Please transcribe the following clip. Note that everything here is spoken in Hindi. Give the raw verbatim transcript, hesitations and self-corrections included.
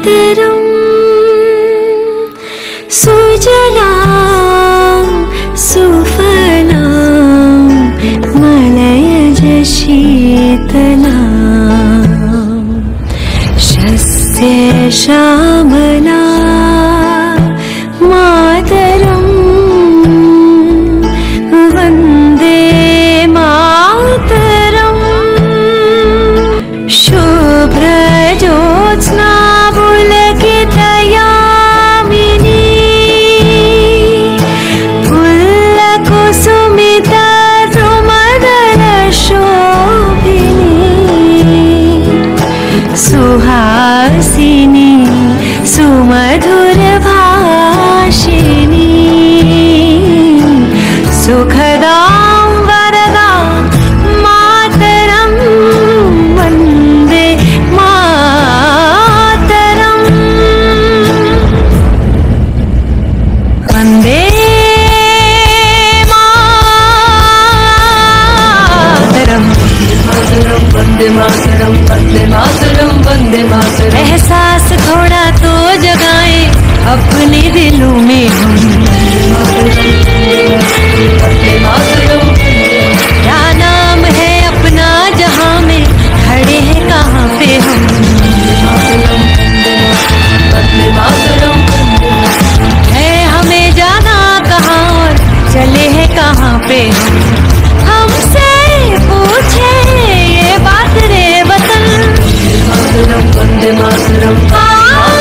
मातरम सुजलां सुफलां मलयज शीतलां शस्य श्यामला मातरं वन्दे मातरं शुभ्रज्योत्स्ना पुलकितयामिनी पुल्लकुसुमिता द्रुमदलशोभिनी सुहासिनी सुमधुरभाषिणी सुखदां वरदां मातरं वन्दे मातरं वन्दे मातरं वन्दे मातरं वन्दे मातरं वन्दे मातरं। एहसास थोड़ा तो जगाए अपने दिलों में हम, वन्दे मातरं। क्या नाम है अपना जहां में, खड़े हैं कहाँ पे हम। वन्दे मातरं। है हमें जाना कहाँ और चले हैं कहाँ पे हम। हमसे पूछे ये बात रे वतन, वन्दे मातरं वन्दे मातरं।